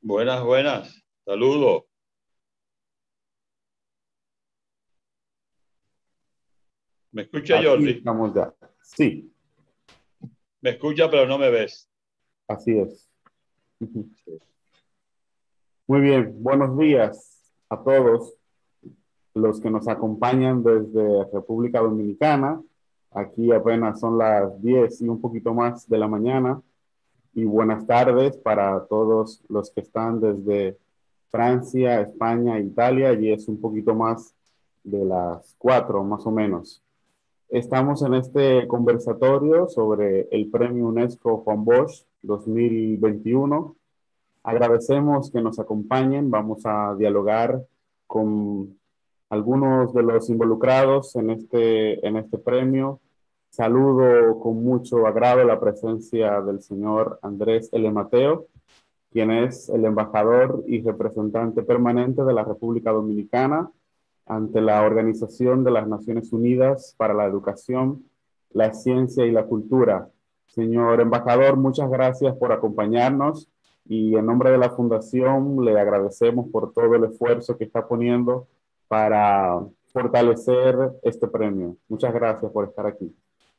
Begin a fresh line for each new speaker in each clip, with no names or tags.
Buenas, buenas. Saludos. ¿Me escucha,
Aquí
Jordi?
estamos ya. Sí,
Me escucha, pero no me ves.
así es. Ujú.
Sí.
Muy bien, buenos días a todos los que nos acompañan desde República Dominicana. Aquí apenas son las 10 y un poquito más de la mañana. Y buenas tardes para todos los que están desde Francia, España, Italia, y es un poquito más de las 4 más o menos. Estamos en este conversatorio sobre el Premio UNESCO Juan Bosch 2021. Agradecemos que nos acompañen. Vamos a dialogar con algunos de los involucrados en este premio. Saludo con mucho agrado la presencia del señor Andrés L. Mateo, quien es el embajador y representante permanente de la República Dominicana ante la Organización de las Naciones Unidas para la Educación, la Ciencia y la Cultura. Señor embajador, muchas gracias por acompañarnos y en nombre de la Fundación le agradecemos por todo el esfuerzo que está poniendo para fortalecer este premio. Muchas gracias por estar aquí.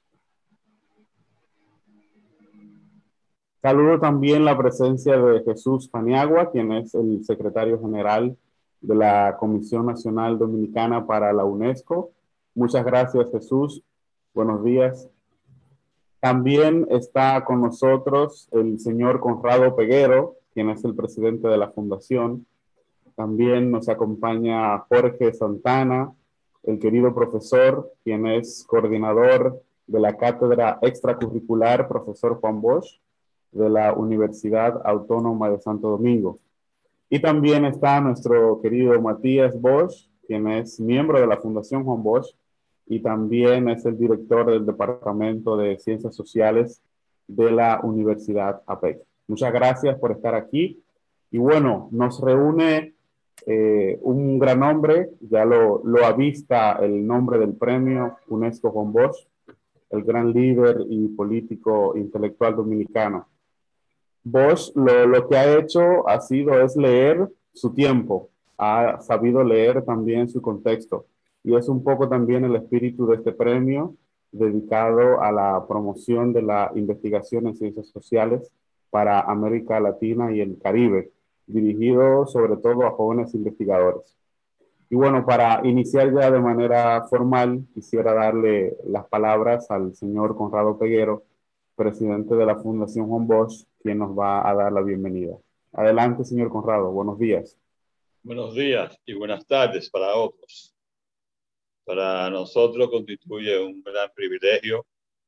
Saludo también la presencia de Jesús Paniagua, quien es el secretario general de la Comisión Nacional Dominicana para la UNESCO. Muchas gracias, Jesús. Buenos días. También está con nosotros el señor Conrado Peguero, quien es el presidente de la Fundación. También nos acompaña Jorge Santana, el querido profesor, quien es coordinador de la Cátedra Extracurricular Profesor Juan Bosch de la Universidad Autónoma de Santo Domingo. Y también está nuestro querido Matías Bosch, quien es miembro de la Fundación Juan Bosch y también es el director del Departamento de Ciencias Sociales de la Universidad APEC. Muchas gracias por estar aquí. Y bueno, nos reúne un gran hombre, ya lo avista el nombre del premio UNESCO Juan Bosch, el gran líder y político intelectual dominicano. Bosch lo que ha hecho ha sido es leer su tiempo, ha sabido leer también su contexto y es un poco también el espíritu de este premio dedicado a la promoción de la investigación en ciencias sociales para América Latina y el Caribe, dirigido sobre todo a jóvenes investigadores. Y bueno, para iniciar ya de manera formal, quisiera darle las palabras al señor Conrado Peguero, presidente de la Fundación Juan Bosch, quien nos va a dar la bienvenida. Adelante, señor Conrado, buenos días.
Buenos días y buenas tardes para otros. Para nosotros constituye un gran privilegio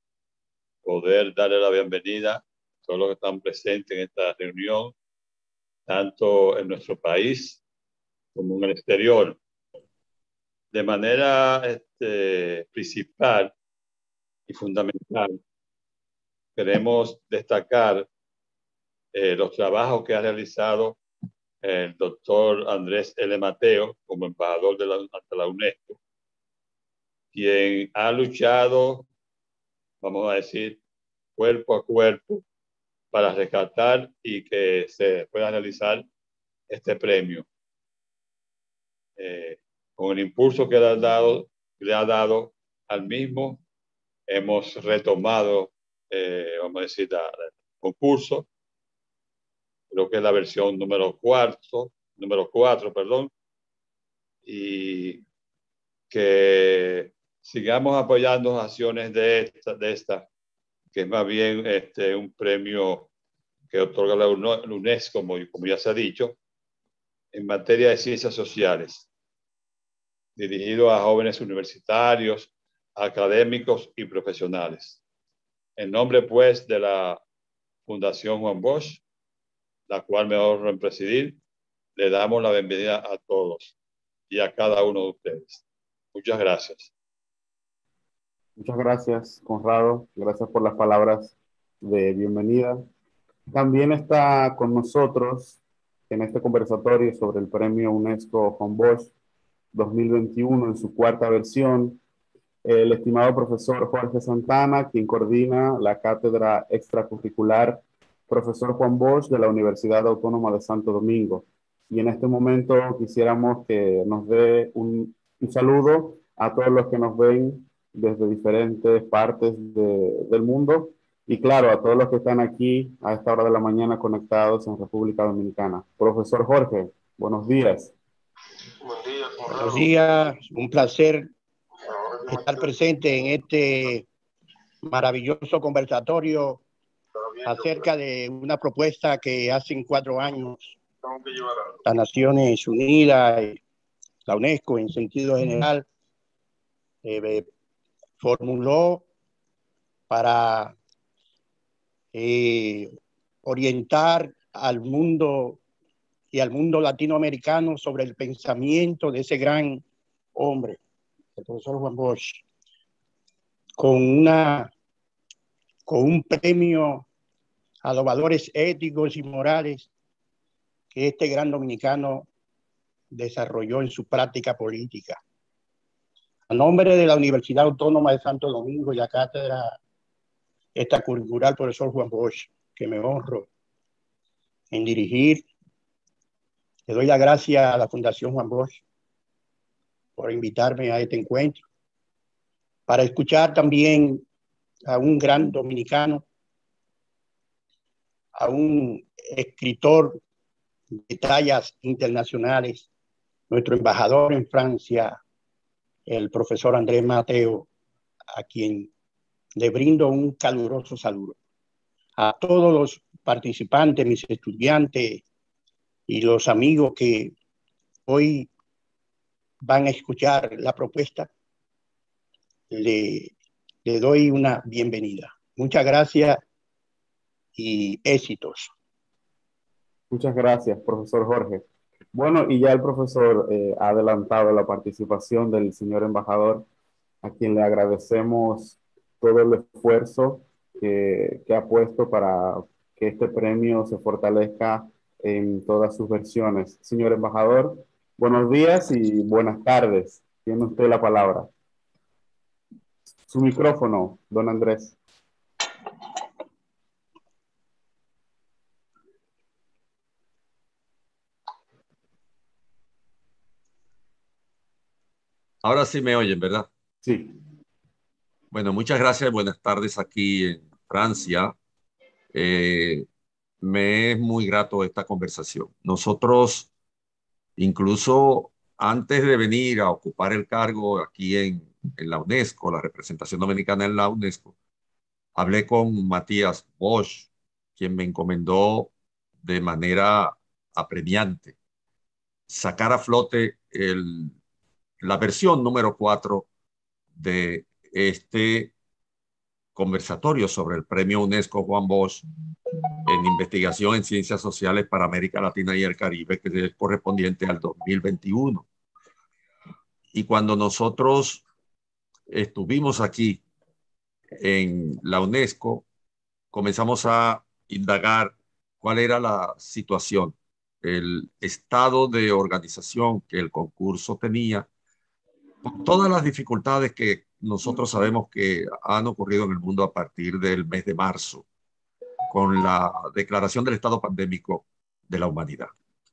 poder darle la bienvenida a todos los que están presentes en esta reunión, tanto en nuestro país como en el exterior. De manera principal y fundamental, queremos destacar los trabajos que ha realizado el doctor Andrés L. Mateo como embajador ante la UNESCO, quien ha luchado, vamos a decir, cuerpo a cuerpo para rescatar y que se pueda realizar este premio. Con el impulso que le ha dado al mismo, hemos retomado, vamos a decir, el concurso. Creo que es la versión número 4, perdón, y que sigamos apoyando acciones de esta, que es más bien un premio que otorga la UNESCO, como ya se ha dicho, en materia de ciencias sociales, dirigido a jóvenes universitarios, académicos y profesionales. En nombre, pues, de la Fundación Juan Bosch, la cual me honro en presidir, le damos la bienvenida a todos y a cada uno de ustedes. Muchas gracias.
Muchas gracias, Conrado. Gracias por las palabras de bienvenida. También está con nosotros en este conversatorio sobre el premio UNESCO Juan Bosch 2021 en su cuarta versión, el estimado profesor Jorge Santana, quien coordina la Cátedra Extracurricular profesor Juan Bosch de la Universidad Autónoma de Santo Domingo. Y en este momento quisiéramos que nos dé un saludo a todos los que nos ven desde diferentes partes del mundo y claro, a todos los que están aquí a esta hora de la mañana conectados en República Dominicana. Profesor Jorge, buenos días.
Buenos días, un placer estar presente en este maravilloso conversatorio acerca de una propuesta que hace 4 años las Naciones Unidas, la UNESCO en sentido general, formuló para orientar al mundo y al mundo latinoamericano sobre el pensamiento de ese gran hombre, el profesor Juan Bosch, con un premio a los valores éticos y morales que este gran dominicano desarrolló en su práctica política. A nombre de la Universidad Autónoma de Santo Domingo y la cátedra esta curricular profesor Juan Bosch, que me honro en dirigir, le doy la gracia a la Fundación Juan Bosch por invitarme a este encuentro, para escuchar también a un gran dominicano, a un escritor de tallas internacionales, nuestro embajador en Francia, el profesor Andrés Mateo, a quien le brindo un caluroso saludo. A todos los participantes, mis estudiantes y los amigos que hoy van a escuchar la propuesta, le doy una bienvenida. Muchas gracias y éxitos.
Muchas gracias, profesor Jorge. Bueno, y ya el profesor ha adelantado la participación del señor embajador, a quien le agradecemos todo el esfuerzo que ha puesto para que este premio se fortalezca en todas sus versiones. Señor embajador, buenos días y buenas tardes. Tiene usted la palabra. Su micrófono, don Andrés.
Ahora sí me oyen, ¿verdad?
Sí.
Bueno, muchas gracias. Buenas tardes aquí en Francia. Me es muy grato esta conversación. Nosotros, incluso antes de venir a ocupar el cargo aquí en la UNESCO, la representación dominicana en la UNESCO, hablé con Matías Bosch, quien me encomendó de manera apremiante sacar a flote la versión número 4 de este conversatorio sobre el premio UNESCO Juan Bosch en investigación en ciencias sociales para América Latina y el Caribe, que es correspondiente al 2021. Y cuando nosotros estuvimos aquí en la UNESCO, comenzamos a indagar cuál era la situación, el estado de organización que el concurso tenía, con todas las dificultades que nosotros sabemos que han ocurrido en el mundo a partir del mes de marzo, con la declaración del estado pandémico de la humanidad.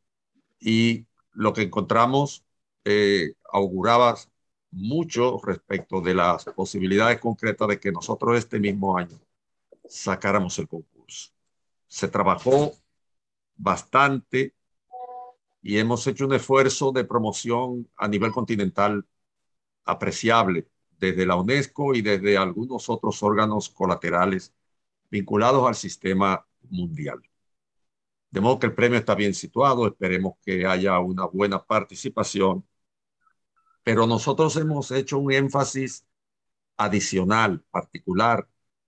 Y lo que encontramos auguraba mucho respecto de las posibilidades concretas de que nosotros este mismo año sacáramos el concurso. Se trabajó bastante y hemos hecho un esfuerzo de promoción a nivel continental apreciable desde la UNESCO y desde algunos otros órganos colaterales vinculados al sistema mundial. De modo que el premio está bien situado, esperemos que haya una buena participación, pero nosotros hemos hecho un énfasis adicional, particular,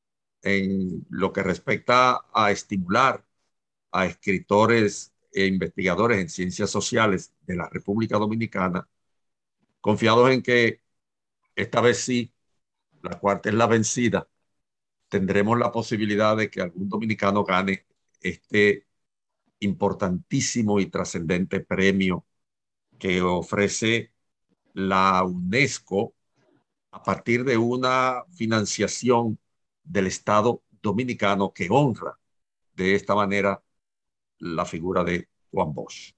en lo que respecta a estimular a escritores e investigadores en ciencias sociales de la República Dominicana, confiados en que esta vez sí, la cuarta es la vencida, tendremos la posibilidad de que algún dominicano gane este importantísimo y trascendente premio que ofrece la UNESCO a partir de una financiación del Estado dominicano que honra de esta manera la figura de Juan Bosch.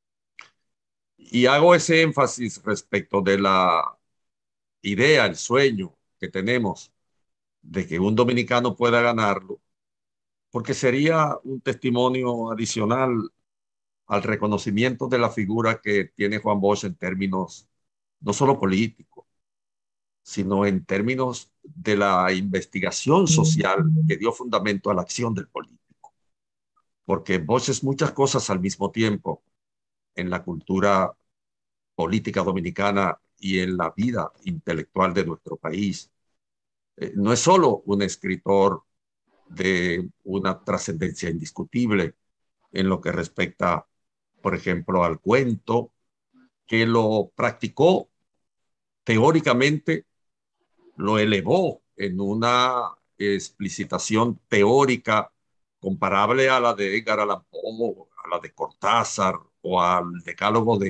Y hago ese énfasis respecto de la idea, el sueño que tenemos de que un dominicano pueda ganarlo, porque sería un testimonio adicional al reconocimiento de la figura que tiene Juan Bosch en términos no solo políticos, sino en términos de la investigación social que dio fundamento a la acción del político. Porque Bosch es muchas cosas al mismo tiempo en la cultura política dominicana y en la vida intelectual de nuestro país. No es solo un escritor de una trascendencia indiscutible en lo que respecta, por ejemplo, al cuento, que lo practicó teóricamente, lo elevó en una explicitación teórica comparable a la de Edgar Allan Poe, a la de Cortázar o al decálogo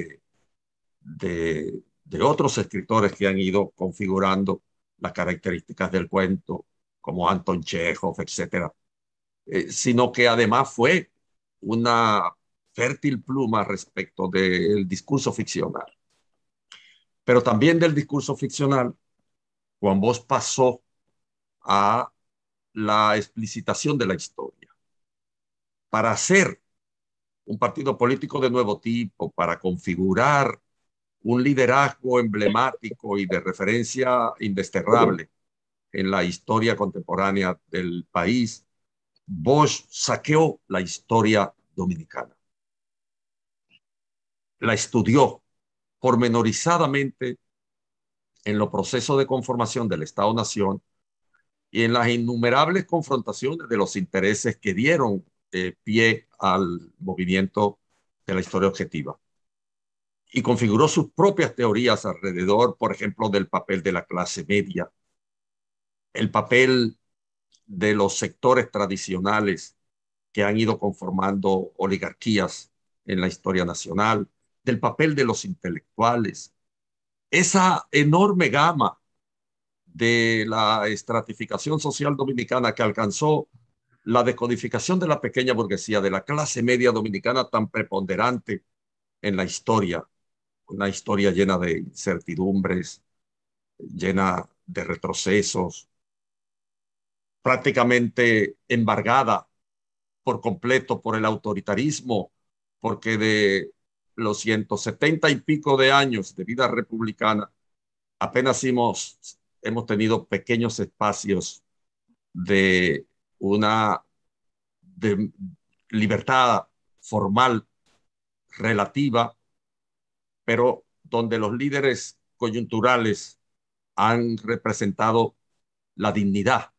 de otros escritores que han ido configurando las características del cuento, como Anton Chekhov, etcétera, sino que además fue una fértil pluma respecto del discurso ficcional. Pero también del discurso ficcional, Juan Bosch pasó a la explicitación de la historia. Para hacer un partido político de nuevo tipo, para configurar un liderazgo emblemático y de referencia indesterrable en la historia contemporánea del país, Bosch saqueó la historia dominicana. La estudió pormenorizadamente en los procesos de conformación del Estado-Nación y en las innumerables confrontaciones de los intereses que dieron pie al movimiento de la historia objetiva. Y configuró sus propias teorías alrededor, por ejemplo, del papel de la clase media, el papel de los sectores tradicionales que han ido conformando oligarquías en la historia nacional, del papel de los intelectuales, esa enorme gama de la estratificación social dominicana que alcanzó la decodificación de la pequeña burguesía, de la clase media dominicana tan preponderante en la historia, una historia llena de incertidumbres, llena de retrocesos, prácticamente embargada por completo por el autoritarismo, porque de los 170 y pico de años de vida republicana, apenas hemos tenido pequeños espacios de una de libertad formal relativa, pero donde los líderes coyunturales han representado la dignidad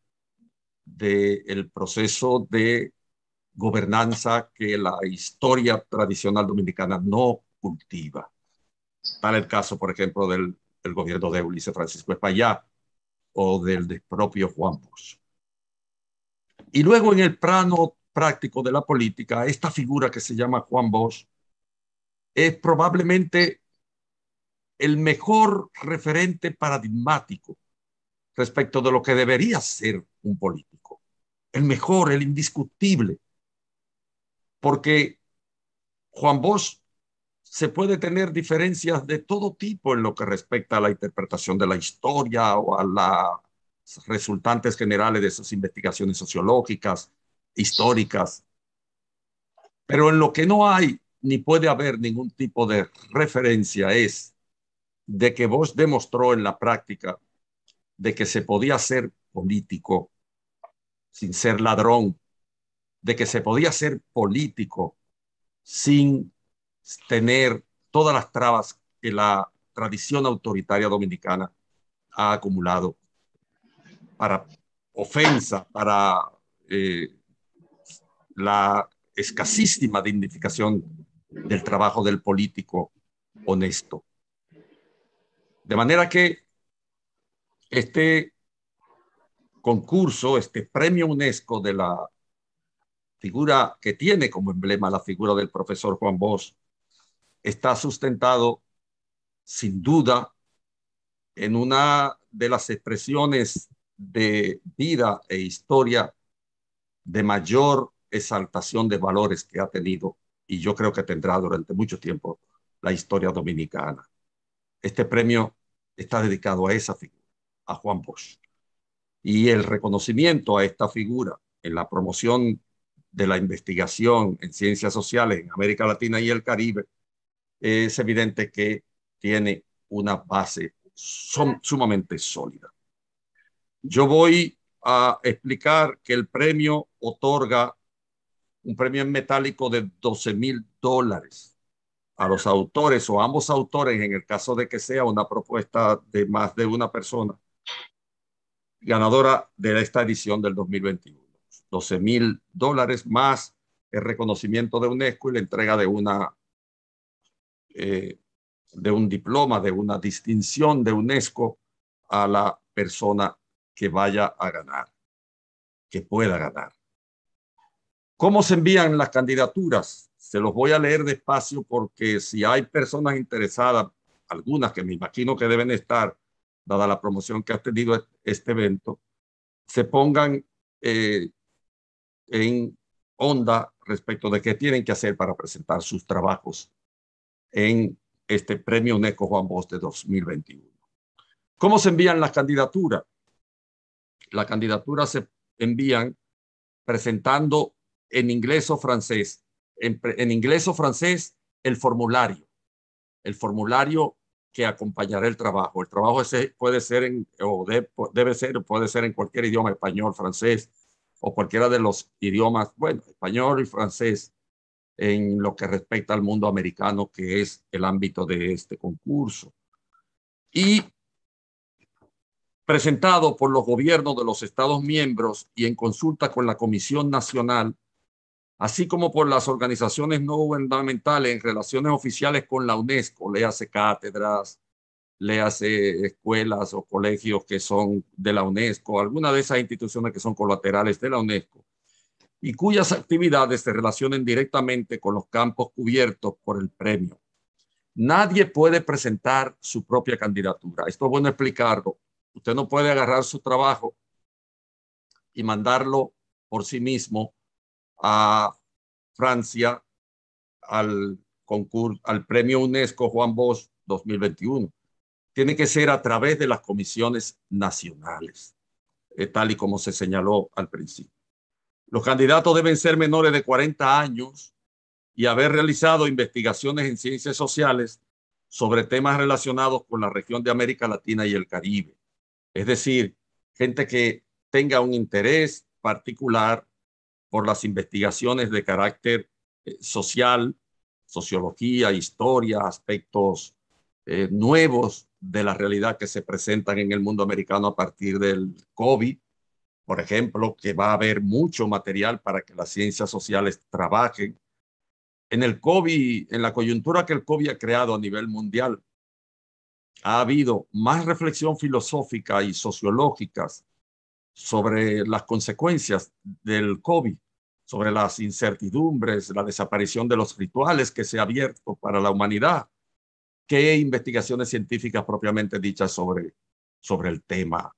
del proceso de gobernanza que la historia tradicional dominicana no cultiva. Tal el caso, por ejemplo, del gobierno de Ulises Francisco Espaillá o del propio Juan Bosch. Y luego en el plano práctico de la política, esta figura que se llama Juan Bosch es probablemente el mejor referente paradigmático respecto de lo que debería ser un político. El mejor, el indiscutible. Porque Juan Bosch se puede tener diferencias de todo tipo en lo que respecta a la interpretación de la historia o a las resultantes generales de sus investigaciones sociológicas, históricas. Pero en lo que no hay ni puede haber ningún tipo de referencia es de que Bosch demostró en la práctica de que se podía ser político sin ser ladrón, de que se podía ser político sin tener todas las trabas que la tradición autoritaria dominicana ha acumulado para ofensa, para la escasísima dignificación del trabajo del político honesto. De manera que este concurso, este premio UNESCO de la figura que tiene como emblema la figura del profesor Juan Bosch, está sustentado sin duda en una de las expresiones de vida e historia de mayor exaltación de valores que ha tenido, y yo creo que tendrá durante mucho tiempo, la historia dominicana. Este premio está dedicado a esa figura, a Juan Bosch. Y el reconocimiento a esta figura en la promoción de la investigación en ciencias sociales en América Latina y el Caribe es evidente que tiene una base sumamente sólida. Yo voy a explicar que el premio otorga un premio en metálico de $12,000 a los autores o ambos autores, en el caso de que sea una propuesta de más de una persona, ganadora de esta edición del 2021. $12,000 más el reconocimiento de UNESCO y la entrega de un diploma, de una distinción de UNESCO a la persona que vaya a ganar, que pueda ganar. ¿Cómo se envían las candidaturas? Se los voy a leer despacio porque si hay personas interesadas, algunas que me imagino que deben estar, dada la promoción que ha tenido este evento, se pongan en onda respecto de qué tienen que hacer para presentar sus trabajos en este Premio UNESCO Juan Bosch de 2021. ¿Cómo se envían las candidaturas? Las candidaturas se envían presentando en inglés o francés. En inglés o francés, el formulario que acompañará el trabajo. El trabajo puede ser puede ser en cualquier idioma, español, francés o cualquiera de los idiomas, bueno, español y francés, en lo que respecta al mundo americano, que es el ámbito de este concurso. Y presentado por los gobiernos de los Estados miembros y en consulta con la Comisión Nacional, así como por las organizaciones no gubernamentales en relaciones oficiales con la UNESCO, léase cátedras, léase escuelas o colegios que son de la UNESCO, alguna de esas instituciones que son colaterales de la UNESCO, y cuyas actividades se relacionen directamente con los campos cubiertos por el premio. Nadie puede presentar su propia candidatura. Esto es bueno explicarlo. Usted no puede agarrar su trabajo y mandarlo por sí mismo a Francia al concurso, al premio UNESCO Juan Bosch 2021. Tiene que ser a través de las comisiones nacionales, tal y como se señaló al principio. Los candidatos deben ser menores de 40 años y haber realizado investigaciones en ciencias sociales sobre temas relacionados con la región de América Latina y el Caribe. Es decir, gente que tenga un interés particular por las investigaciones de carácter social, sociología, historia, aspectos nuevos de la realidad que se presentan en el mundo americano a partir del COVID, por ejemplo, que va a haber mucho material para que las ciencias sociales trabajen. En el COVID, en la coyuntura que el COVID ha creado a nivel mundial, ha habido más reflexión filosófica y sociológica sobre las consecuencias del COVID, sobre las incertidumbres, la desaparición de los rituales que se ha abierto para la humanidad, que investigaciones científicas propiamente dichas sobre el tema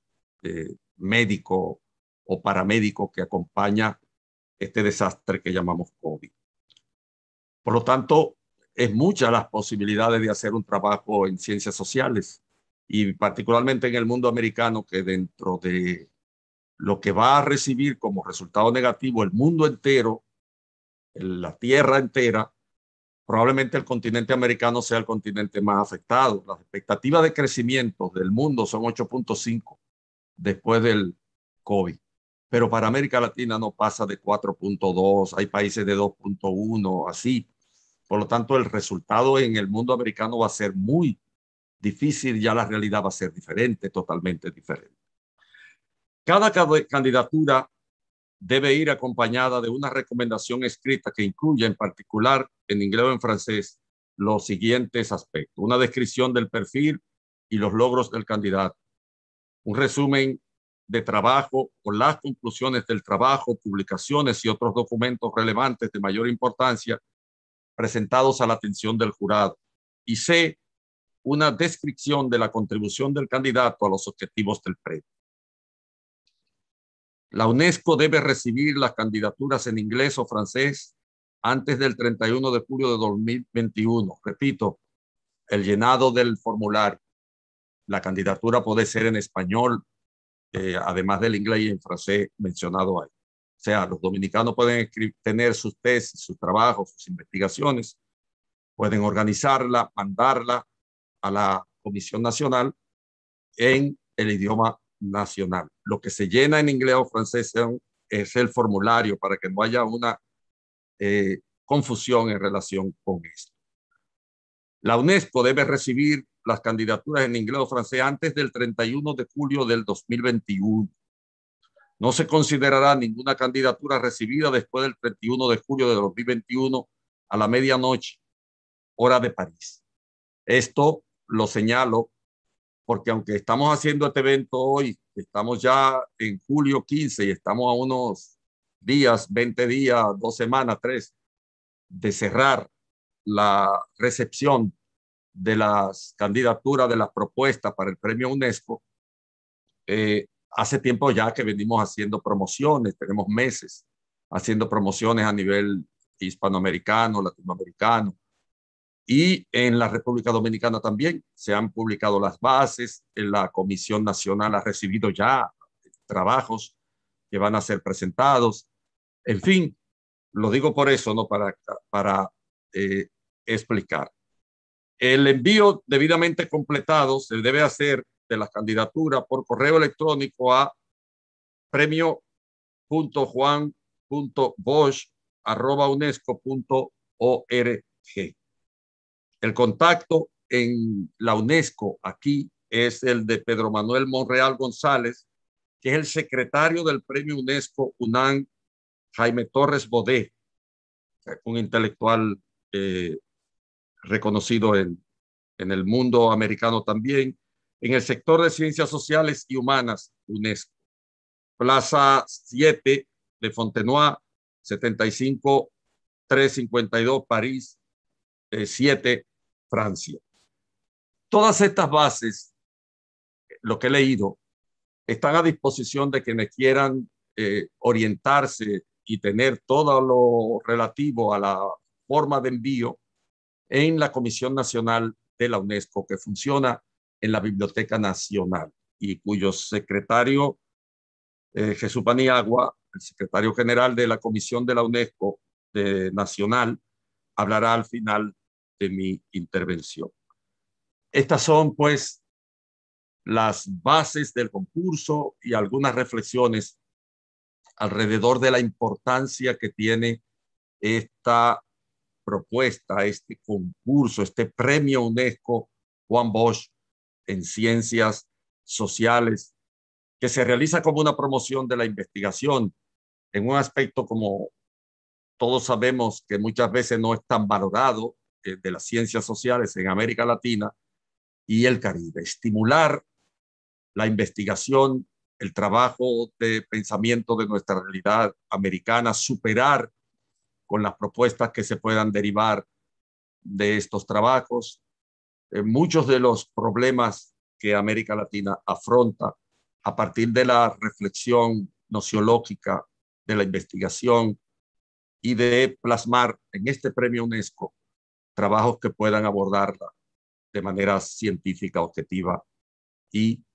médico o paramédico que acompaña este desastre que llamamos COVID. Por lo tanto, es muchas las posibilidades de hacer un trabajo en ciencias sociales y particularmente en el mundo americano, que dentro de lo que va a recibir como resultado negativo el mundo entero, la tierra entera, probablemente el continente americano sea el continente más afectado. Las expectativas de crecimiento del mundo son 8.5 después del COVID, pero para América Latina no pasa de 4.2, hay países de 2.1, así. Por lo tanto, el resultado en el mundo americano va a ser muy difícil, ya la realidad va a ser diferente, totalmente diferente. Cada candidatura debe ir acompañada de una recomendación escrita que incluya en particular en inglés o en francés los siguientes aspectos: una descripción del perfil y los logros del candidato, un resumen de trabajo con las conclusiones del trabajo, publicaciones y otros documentos relevantes de mayor importancia presentados a la atención del jurado, y C, una descripción de la contribución del candidato a los objetivos del premio. La UNESCO debe recibir las candidaturas en inglés o francés antes del 31 de julio de 2021. Repito, el llenado del formulario. La candidatura puede ser en español, además del inglés y en francés mencionado ahí. O sea, los dominicanos pueden tener sus tesis, sus trabajos, sus investigaciones, pueden organizarla, mandarla a la Comisión Nacional en el idioma nacional. Lo que se llena en inglés o francés es el formulario para que no haya una confusión en relación con esto. La UNESCO debe recibir las candidaturas en inglés o francés antes del 31 de julio del 2021. No se considerará ninguna candidatura recibida después del 31 de julio de 2021 a la medianoche, hora de París. Esto lo señalo porque aunque estamos haciendo este evento hoy, estamos ya en julio 15 y estamos a unos días, 20 días, 2 semanas, 3, de cerrar la recepción de las candidaturas, de las propuestas para el premio UNESCO. Hace tiempo ya que venimos haciendo promociones, tenemos meses haciendo promociones a nivel hispanoamericano, latinoamericano, y en la República Dominicana también se han publicado las bases. La Comisión Nacional ha recibido ya trabajos que van a ser presentados. En fin, lo digo por eso, no para explicar. El envío debidamente completado se debe hacer de las candidaturas por correo electrónico a premio.juan.bosch@unesco.org. El contacto en la UNESCO aquí es el de Pedro Manuel Monreal González, que es el secretario del Premio UNESCO UNAM, Jaime Torres Bodé, un intelectual reconocido en el mundo americano también, en el sector de ciencias sociales y humanas, UNESCO. Plaza 7 de Fontenoy, 75352, París 7, Francia. Todas estas bases, lo que he leído, están a disposición de quienes quieran orientarse y tener todo lo relativo a la forma de envío en la Comisión Nacional de la UNESCO, que funciona en la Biblioteca Nacional y cuyo secretario, Jesús Paniagua, el secretario general de la Comisión de la UNESCO Nacional, hablará al final de mi intervención. Estas son, pues, las bases del concurso y algunas reflexiones alrededor de la importancia que tiene esta propuesta, este concurso, este premio UNESCO Juan Bosch en ciencias sociales, que se realiza como una promoción de la investigación en un aspecto, como todos sabemos, que muchas veces no es tan valorado, de las ciencias sociales en América Latina y el Caribe. Estimular la investigación, el trabajo de pensamiento de nuestra realidad americana, superar con las propuestas que se puedan derivar de estos trabajos muchos de los problemas que América Latina afronta a partir de la reflexión nociológica, de la investigación y de plasmar en este premio UNESCO trabajos que puedan abordarla de manera científica, objetiva y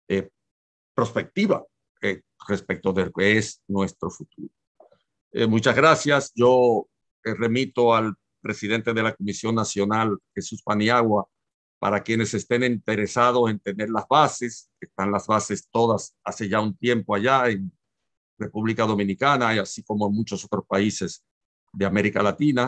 prospectiva respecto de lo que es nuestro futuro. Muchas gracias. Yo remito al presidente de la Comisión Nacional, Jesús Paniagua, para quienes estén interesados en tener las bases. Están las bases todas hace ya un tiempo allá en República Dominicana y así como en muchos otros países de América Latina.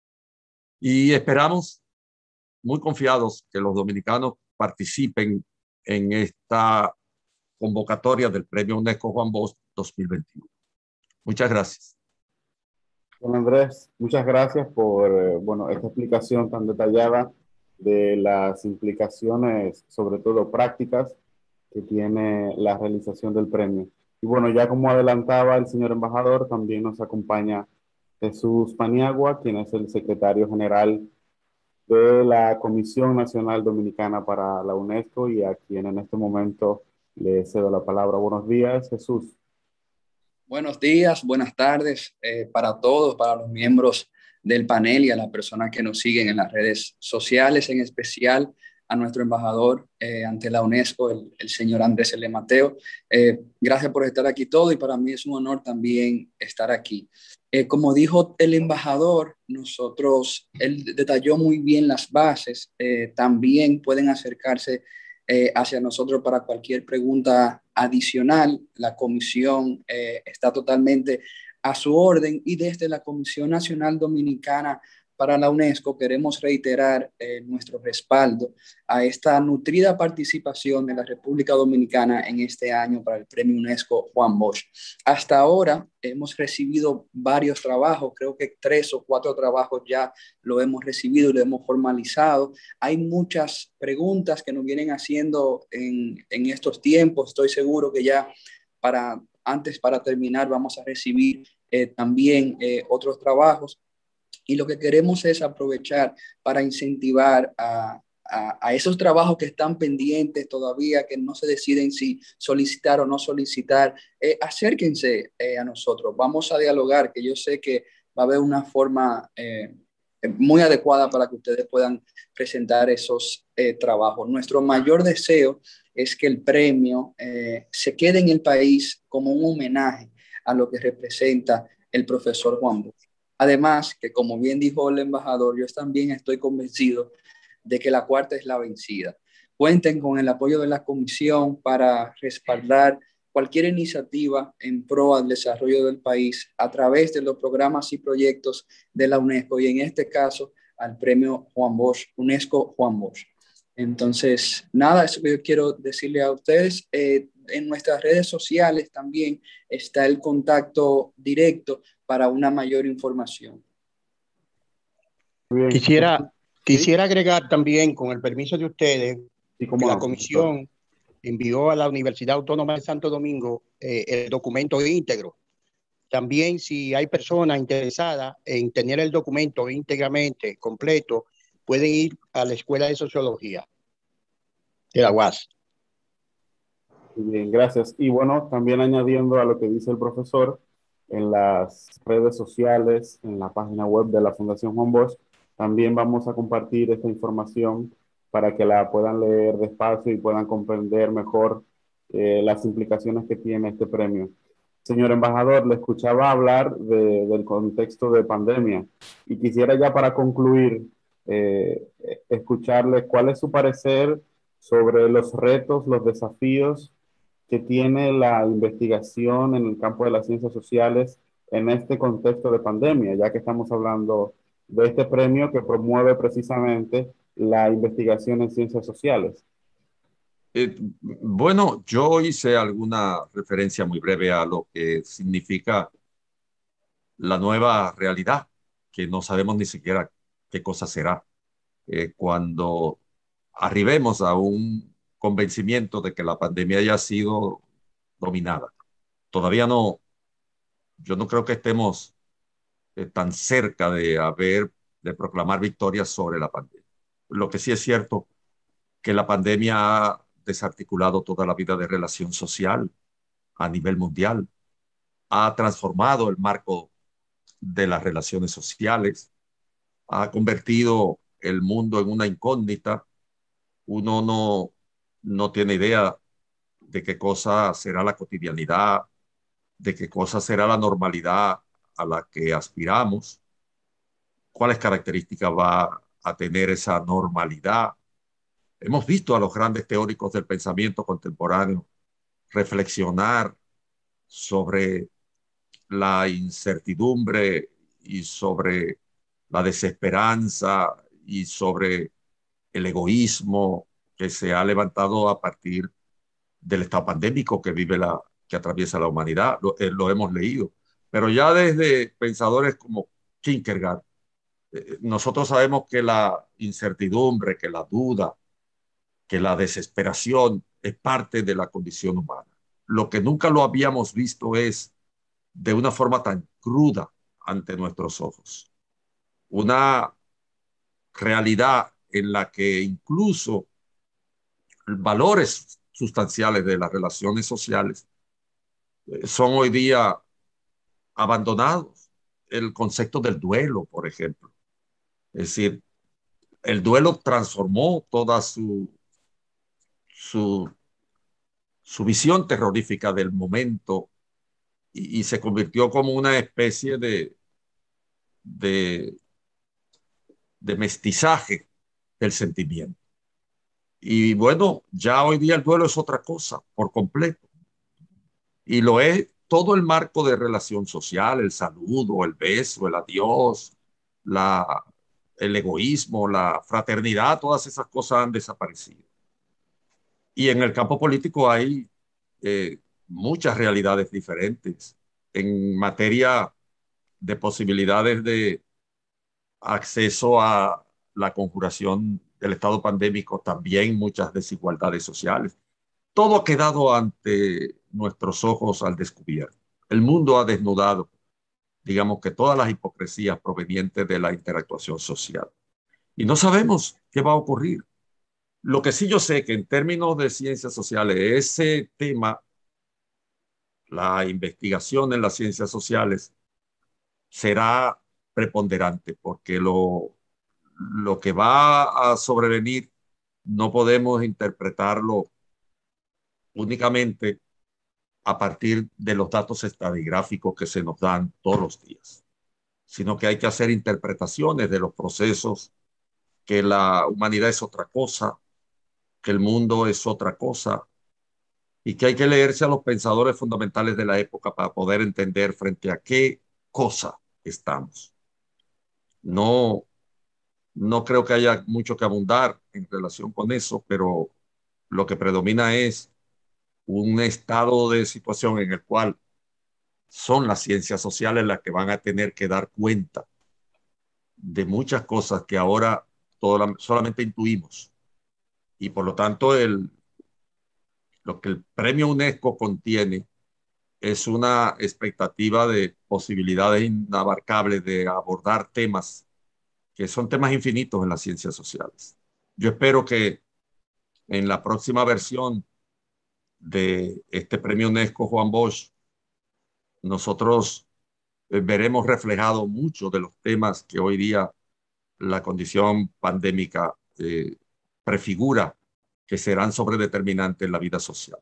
Y esperamos, muy confiados, que los dominicanos participen en esta convocatoria del Premio UNESCO Juan Bosch 2021. Muchas gracias.
Don Andrés, muchas gracias por bueno, esta explicación tan detallada de las implicaciones, sobre todo prácticas, que tiene la realización del premio. Y bueno, ya como adelantaba el señor embajador, también nos acompaña Jesús Paniagua, quien es el secretario general de la Comisión Nacional Dominicana para la UNESCO y a quien en este momento le cedo la palabra. Buenos días, Jesús.
Buenos días, buenas tardes para todos, para los miembros del panel y a las personas que nos siguen en las redes sociales, en especial a nuestro embajador ante la UNESCO, el señor Andrés L. Mateo. Gracias por estar aquí todo y para mí es un honor también estar aquí. Como dijo el embajador, él detalló muy bien las bases, también pueden acercarse hacia nosotros para cualquier pregunta adicional. La comisión está totalmente a su orden y desde la Comisión Nacional Dominicana para la UNESCO queremos reiterar nuestro respaldo a esta nutrida participación de la República Dominicana en este año para el Premio UNESCO Juan Bosch. Hasta ahora hemos recibido varios trabajos, creo que 3 o 4 trabajos ya lo hemos recibido y lo hemos formalizado. Hay muchas preguntas que nos vienen haciendo en estos tiempos. Estoy seguro que ya para terminar vamos a recibir también otros trabajos. Y lo que queremos es aprovechar para incentivar a esos trabajos que están pendientes todavía, que no se deciden si solicitar o no solicitar, acérquense a nosotros. Vamos a dialogar, que yo sé que va a haber una forma muy adecuada para que ustedes puedan presentar esos trabajos. Nuestro mayor deseo es que el premio se quede en el país como un homenaje a lo que representa el profesor Juan Bosch. Además, que como bien dijo el embajador, yo también estoy convencido de que la cuarta es la vencida. Cuenten con el apoyo de la comisión para respaldar cualquier iniciativa en pro al desarrollo del país a través de los programas y proyectos de la UNESCO y en este caso al premio Juan Bosch, UNESCO Juan Bosch. Entonces, nada, eso que yo quiero decirle a ustedes. En nuestras redes sociales también está el contacto directo para una mayor información.
Bien.
Quisiera agregar también, con el permiso de ustedes, que la comisión envió a la Universidad Autónoma de Santo Domingo el documento íntegro. También, si hay personas interesadas en tener el documento íntegramente completo, pueden ir a la Escuela de Sociología de la UAS.
Bien, gracias. Y bueno, también añadiendo a lo que dice el profesor, en las redes sociales, en la página web de la Fundación Juan Bosch, también vamos a compartir esta información para que la puedan leer despacio y puedan comprender mejor las implicaciones que tiene este premio. Señor embajador, le escuchaba hablar del contexto de pandemia y quisiera ya para concluir escucharle cuál es su parecer sobre los retos, los desafíos que tiene la investigación en el campo de las ciencias sociales en este contexto de pandemia, ya que estamos hablando de este premio que promueve precisamente la investigación en ciencias sociales.
Bueno, yo hice alguna referencia muy breve a lo que significa la nueva realidad, que no sabemos ni siquiera qué cosa será. Cuando arribemos a un convencimiento de que la pandemia haya sido dominada. Todavía no, yo no creo que estemos tan cerca de proclamar victorias sobre la pandemia. Lo que sí es cierto que la pandemia ha desarticulado toda la vida de relación social a nivel mundial, ha transformado el marco de las relaciones sociales, ha convertido el mundo en una incógnita. Uno no tiene idea de qué cosa será la cotidianidad, de qué cosa será la normalidad a la que aspiramos, cuáles características va a tener esa normalidad. Hemos visto a los grandes teóricos del pensamiento contemporáneo reflexionar sobre la incertidumbre y sobre la desesperanza y sobre el egoísmo que se ha levantado a partir del estado pandémico que atraviesa la humanidad. Lo hemos leído. Pero ya desde pensadores como Kierkegaard, nosotros sabemos que la incertidumbre, que la duda, que la desesperación es parte de la condición humana. Lo que nunca lo habíamos visto es de una forma tan cruda ante nuestros ojos. Una realidad en la que incluso valores sustanciales de las relaciones sociales son hoy día abandonados el concepto del duelo, por ejemplo. Es decir, el duelo transformó toda su, su visión terrorífica del momento y se convirtió como una especie de, de mestizaje del sentimiento. Y bueno, ya hoy día el duelo es otra cosa por completo. Y lo es todo el marco de relación social, el saludo, el beso, el adiós, la, el egoísmo, la fraternidad, todas esas cosas han desaparecido. Y en el campo político hay muchas realidades diferentes. En materia de posibilidades de acceso a la conjuración del estado pandémico, también muchas desigualdades sociales. Todo ha quedado ante nuestros ojos al descubierto. El mundo ha desnudado, digamos que todas las hipocresías provenientes de la interactuación social. Y no sabemos qué va a ocurrir. Lo que sí yo sé que en términos de ciencias sociales, ese tema, la investigación en las ciencias sociales, será preponderante porque lo que va a sobrevenir no podemos interpretarlo únicamente a partir de los datos estadígrafos que se nos dan todos los días, sino que hay que hacer interpretaciones de los procesos, que la humanidad es otra cosa, que el mundo es otra cosa, y que hay que leerse a los pensadores fundamentales de la época para poder entender frente a qué cosa estamos. No, no creo que haya mucho que abundar en relación con eso, pero lo que predomina es un estado de situación en el cual son las ciencias sociales las que van a tener que dar cuenta de muchas cosas que ahora solamente intuimos. Y por lo tanto, lo que el premio UNESCO contiene es una expectativa de posibilidades inabarcables de abordar temas que son temas infinitos en las ciencias sociales. Yo espero que en la próxima versión de este premio UNESCO Juan Bosch, nosotros veremos reflejado muchos de los temas que hoy día la condición pandémica prefigura que serán sobredeterminantes en la vida social.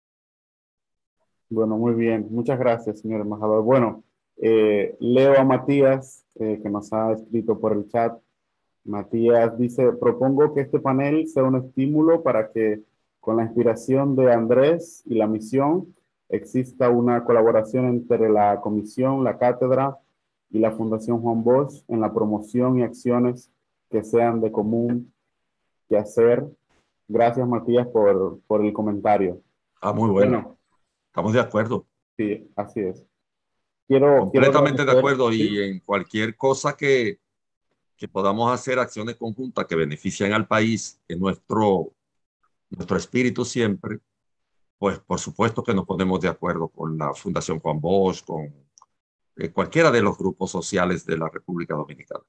Bueno, muy bien. Muchas gracias, señor embajador. Bueno, leo a Matías, que nos ha escrito por el chat. Matías dice, propongo que este panel sea un estímulo para que, con la inspiración de Andrés y la misión, exista una colaboración entre la comisión, la cátedra y la Fundación Juan Bosch en la promoción y acciones que sean de común quehacer. Gracias, Matías, por el comentario.
Muy bueno. Estamos de acuerdo.
Sí, así es.
Completamente de acuerdo.
¿Sí?
Y en cualquier cosa que podamos hacer acciones conjuntas que beneficien al país, en nuestro espíritu siempre, pues por supuesto que nos ponemos de acuerdo con la Fundación Juan Bosch, con cualquiera de los grupos sociales de la República Dominicana.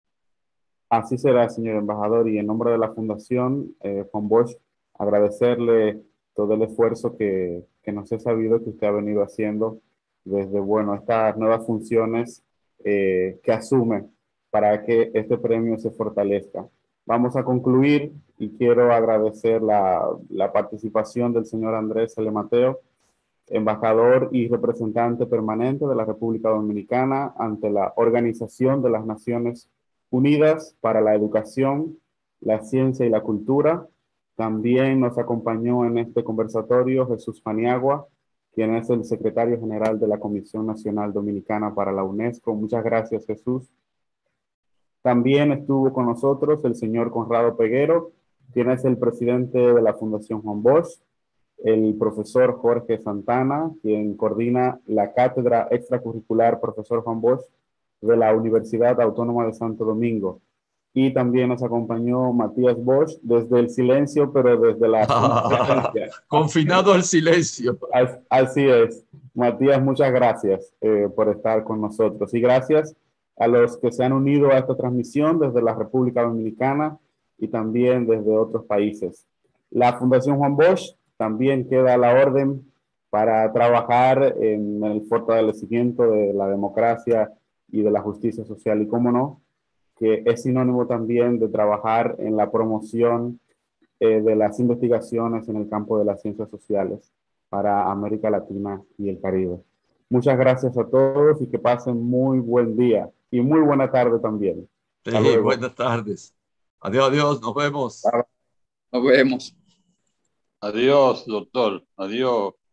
Así será, señor embajador, y en nombre de la Fundación Juan Bosch, agradecerle todo el esfuerzo que nos he sabido que usted ha venido haciendo desde, bueno, estas nuevas funciones que asume para que este premio se fortalezca. Vamos a concluir y quiero agradecer la participación del señor Andrés L. Mateo, embajador y representante permanente de la República Dominicana ante la Organización de las Naciones Unidas para la Educación, la Ciencia y la Cultura. También nos acompañó en este conversatorio Jesús Paniagua, quien es el secretario general de la Comisión Nacional Dominicana para la UNESCO. Muchas gracias, Jesús. También estuvo con nosotros el señor Conrado Peguero, quien es el presidente de la Fundación Juan Bosch, el profesor Jorge Santana, quien coordina la cátedra extracurricular Profesor Juan Bosch de la Universidad Autónoma de Santo Domingo. Y también nos acompañó Matías Bosch desde el silencio, pero desde la presencia.
Confinado al silencio.
Así es. Matías, muchas gracias por estar con nosotros. Y gracias a los que se han unido a esta transmisión desde la República Dominicana y también desde otros países. La Fundación Juan Bosch también queda a la orden para trabajar en el fortalecimiento de la democracia y de la justicia social. Y cómo no, que es sinónimo también de trabajar en la promoción de las investigaciones en el campo de las ciencias sociales para América Latina y el Caribe. Muchas gracias a todos y que pasen muy buen día y muy buena tarde también. Hasta
Sí,
luego.
buenas tardes. Adiós, adiós, nos vemos.
Nos vemos.
Adiós, doctor. Adiós.